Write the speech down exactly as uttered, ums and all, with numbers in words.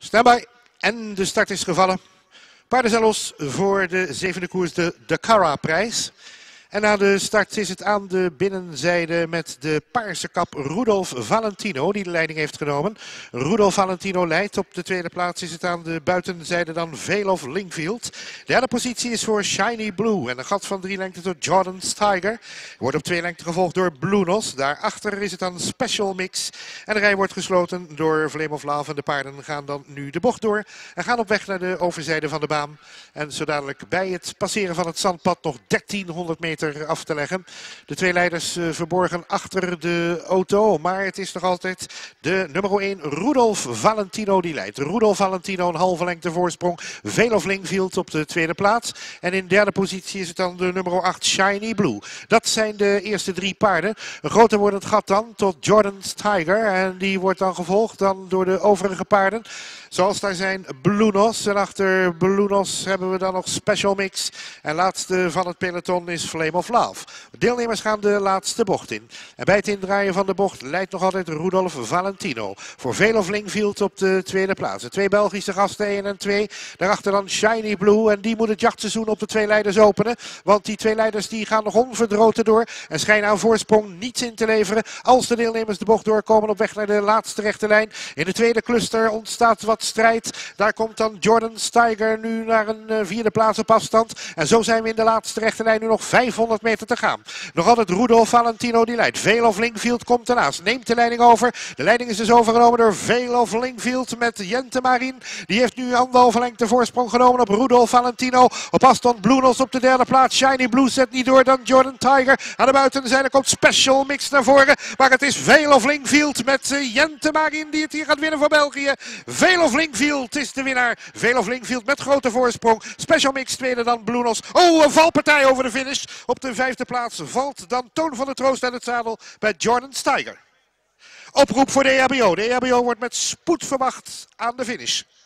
Standby. En de start is gevallen. Paarden zijn los voor de zevende koers, de Dakara-prijs. En na de start is het aan de binnenzijde met de paarse kap Rudolf Valentino die de leiding heeft genomen. Rudolf Valentino leidt. Op de tweede plaats is het aan de buitenzijde dan Veil of Lingfield. Derde positie is voor Shiny Blue. En een gat van drie lengte door Jordan's Tiger. Wordt op twee lengte gevolgd door Blunos. Daarachter is het dan Special Mix. En de rij wordt gesloten door Flame of Love. En de paarden gaan dan nu de bocht door. En gaan op weg naar de overzijde van de baan. En zo dadelijk bij het passeren van het zandpad nog dertienhonderd meter af te leggen. De twee leiders uh, verborgen achter de auto. Maar het is nog altijd de nummer één Rudolf Valentino die leidt. Rudolf Valentino een halve lengte voorsprong. Veil of Lingfield op de tweede plaats. En in derde positie is het dan de nummer acht Shiny Blue. Dat zijn de eerste drie paarden. Een groter wordt het gat dan tot Jordan's Tiger. En die wordt dan gevolgd dan door de overige paarden. Zoals daar zijn Blunos. En achter Blunos hebben we dan nog Special Mix. En laatste van het peloton is Flame of Love. De deelnemers gaan de laatste bocht in. En bij het indraaien van de bocht leidt nog altijd Rudolf Valentino. Voor Veil of Lingfield op de tweede plaats. De twee Belgische gasten, één en twee. Daarachter dan Shiny Blue. En die moet het jachtseizoen op de twee leiders openen. Want die twee leiders die gaan nog onverdroten door. En schijnen aan voorsprong niets in te leveren. Als de deelnemers de bocht doorkomen op weg naar de laatste rechte lijn. In de tweede cluster ontstaat wat strijd. Daar komt dan Jordan's Tiger nu naar een uh, vierde plaats op afstand. En zo zijn we in de laatste rechte lijn nu nog vijfhonderd meter te gaan. Nog altijd Rudolf Valentino die leidt. Veil of Lingfield komt ernaast. Neemt de leiding over. De leiding is dus overgenomen door Veil of Lingfield met Jente Marin. Die heeft nu anderhalve lengte voorsprong genomen op Rudolf Valentino. Op afstand Blunos op de derde plaats. Shiny Blue zet niet door. Dan Jordan Tiger. Aan de buitenzijde komt Special Mix naar voren. Maar het is Veil of Lingfield met uh, Jente Marin die het hier gaat winnen voor België. Veil of Lingfield is de winnaar. Veil of Lingfield met grote voorsprong. Special Mix tweede dan Blunos. Oh, een valpartij over de finish. Op de vijfde plaats valt dan Toon van de Troost uit het zadel bij Jordan's Tiger. Oproep voor de E H B O. De E H B O wordt met spoed verwacht aan de finish.